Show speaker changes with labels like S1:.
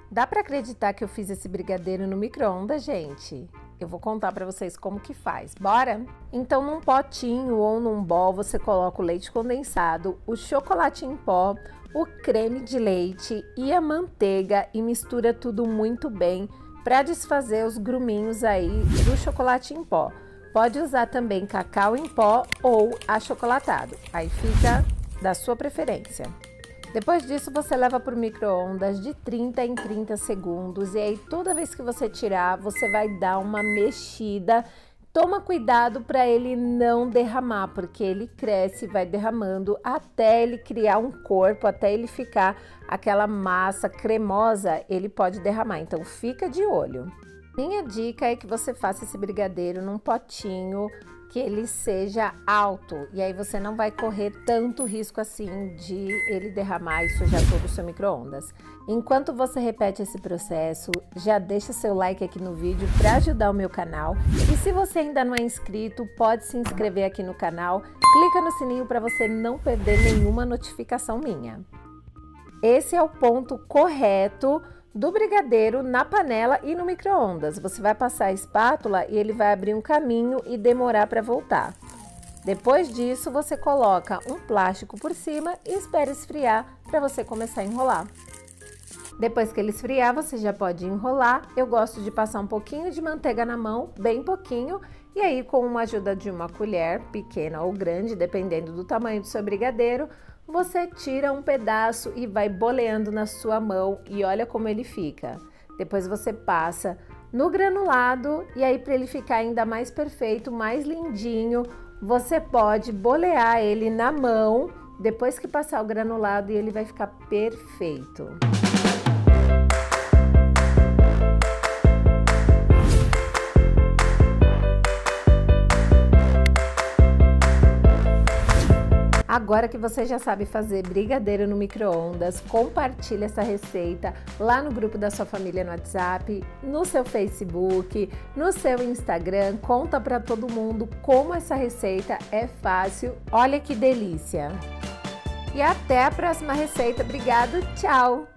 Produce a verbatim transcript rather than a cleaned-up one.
S1: Dá para acreditar que eu fiz esse brigadeiro no micro-ondas, gente? Eu vou contar para vocês como que faz. Bora? Então, num potinho ou num bol, você coloca o leite condensado, o chocolate em pó, o creme de leite e a manteiga e mistura tudo muito bem para desfazer os gruminhos aí do chocolate em pó. Pode usar também cacau em pó ou achocolatado. Aí fica da sua preferência. Depois disso, você leva para o micro-ondas de trinta em trinta segundos e aí toda vez que você tirar, você vai dar uma mexida. Toma cuidado para ele não derramar, porque ele cresce e vai derramando até ele criar um corpo, até ele ficar aquela massa cremosa, ele pode derramar. Então, fica de olho. Minha dica é que você faça esse brigadeiro num potinho que ele seja alto, e aí você não vai correr tanto risco assim de ele derramar e sujar todo o seu micro-ondas. Enquanto você repete esse processo, já deixa seu like aqui no vídeo para ajudar o meu canal. E se você ainda não é inscrito, pode se inscrever aqui no canal, clica no sininho para você não perder nenhuma notificação minha. Esse é o ponto correto do brigadeiro na panela e no micro-ondas. Você vai passar a espátula e ele vai abrir um caminho e demorar para voltar. Depois disso, você coloca um plástico por cima e espera esfriar para você começar a enrolar. Depois que ele esfriar, você já pode enrolar. Eu gosto de passar um pouquinho de manteiga na mão, bem pouquinho, e aí com a ajuda de uma colher, pequena ou grande, dependendo do tamanho do seu brigadeiro, você tira um pedaço e vai boleando na sua mão e olha como ele fica. Depois você passa no granulado e aí para ele ficar ainda mais perfeito, mais lindinho, você pode bolear ele na mão depois que passar o granulado e ele vai ficar perfeito. Agora que você já sabe fazer brigadeiro no micro-ondas, compartilha essa receita lá no grupo da sua família no WhatsApp, no seu Facebook, no seu Instagram. Conta para todo mundo como essa receita é fácil. Olha que delícia! E até a próxima receita. Obrigado, tchau!